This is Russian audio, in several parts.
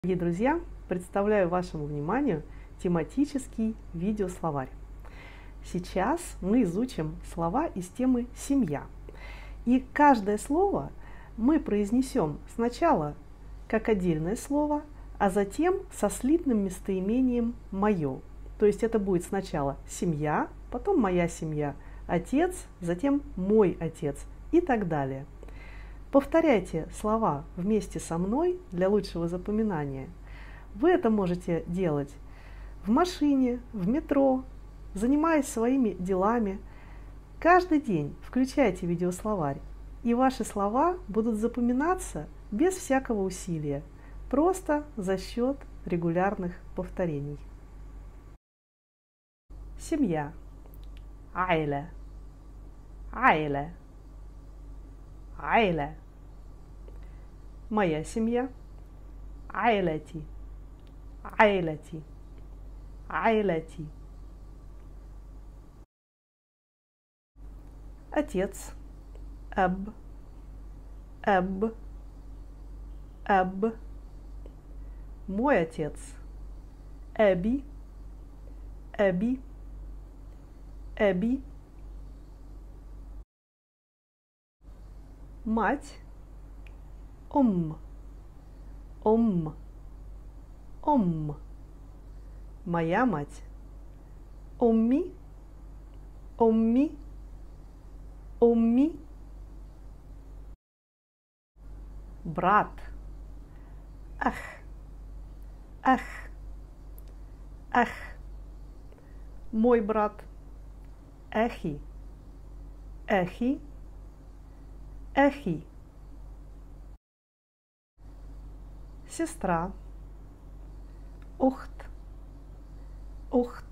Дорогие друзья, представляю вашему вниманию тематический видеословарь. Сейчас мы изучим слова из темы «семья». И каждое слово мы произнесем сначала как отдельное слово, а затем со слитным местоимением «моё». То есть это будет сначала «семья», потом «моя семья», «отец», затем «мой отец» и так далее. Повторяйте слова вместе со мной для лучшего запоминания. Вы это можете делать в машине, в метро, занимаясь своими делами. Каждый день включайте видеословарь, и ваши слова будут запоминаться без всякого усилия, просто за счет регулярных повторений. Семья. Айля. Айля. Айля. Моя семья. Айлати. Айлати. Айлати. Отец. Аб. Аб. Аб. Мой отец. Эби. Эби. Эби. Мать. Ом. Ом. Ом. Моя мать. Омми. Омми. Омми. Брат. Ах. Ах. Ах. Мой брат. Эхи. Эхи. Эхи. Сестра. Ухт. Ухт.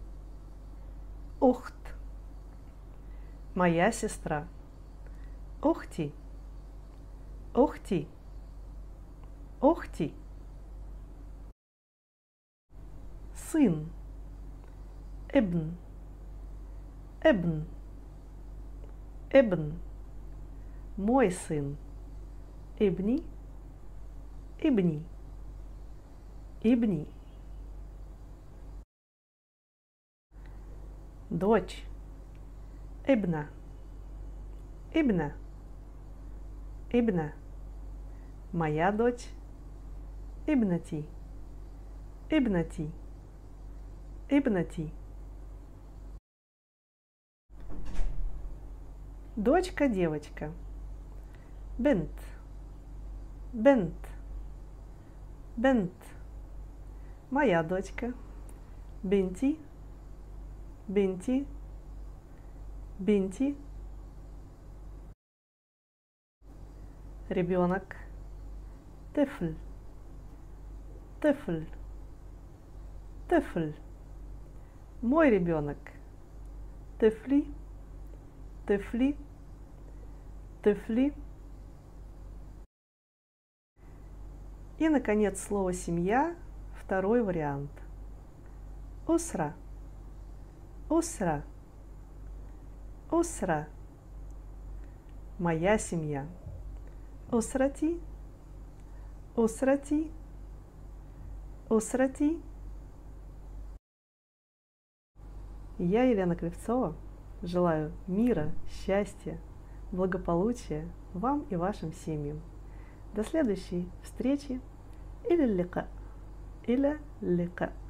Ухт. Моя сестра. Ухти. Ухти. Ухти. Сын. Эбн. Эбн. Эбн. Мой сын. Ибни. Ибни. Ибни. Дочь. Ибна. Ибна. Ибна. Моя дочь. Ибнати. Ибнати. Ибнати. Дочка, девочка. Бент. Бент. Бент. Моя дочка. Бенти. Бенти. Бенти. Ребенок. Тефль. Тефль. Тефль. Мой ребенок. Тефли. Тефли. Тефли. И, наконец, слово «семья» – второй вариант. Усра. Усра. Усра. Моя семья. Усрати. Усрати. Усрати. Я, Елена Кривцова, желаю мира, счастья, благополучия вам и вашим семьям. До следующей встречи. إلى اللقاء. إلى اللقاء.